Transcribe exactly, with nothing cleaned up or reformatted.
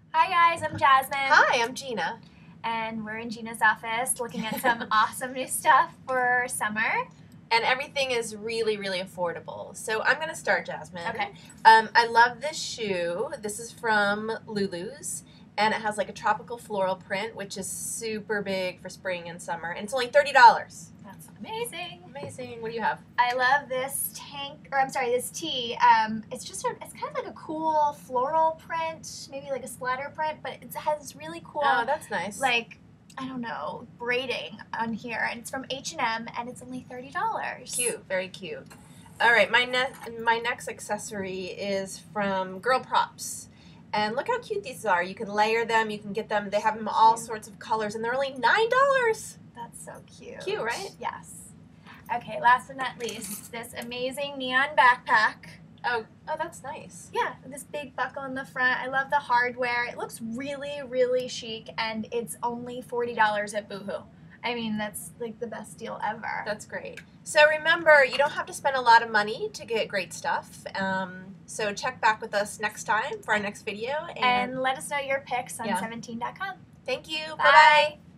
Hi guys, I'm Jasmine. Hi, I'm Gina. And we're in Gina's office looking at some awesome new stuff for summer. And everything is really, really affordable. So I'm going to start, Jasmine. Okay. Um, I love this shoe. This is from Lulu's. And it has like a tropical floral print, which is super big for spring and summer. And it's only thirty dollars. That's amazing. Amazing. What do you have? I love this tank, or I'm sorry, this tee. Um, it's just, a, it's kind of like a cool floral print, maybe like a splatter print, but it has really cool, Oh, that's nice. like, I don't know, braiding on here. And it's from H and M, and it's only thirty dollars. Cute. Very cute. All right, my, ne my next accessory is from Girl Props. And look how cute these are. You can layer them. You can get them. They have them all Cute. sorts of colors, and they're only nine dollars. That's so cute. Cute, right? Yes. Okay, last but not least, this amazing neon backpack. Oh, oh, that's nice. Yeah, this big buckle in the front. I love the hardware. It looks really, really chic, and it's only forty dollars at Boohoo. I mean, that's like the best deal ever. That's great. So remember, you don't have to spend a lot of money to get great stuff. Um, so check back with us next time for our next video. And, and let us know your picks on Yeah. seventeen dot com. Thank you. Bye. Bye-bye.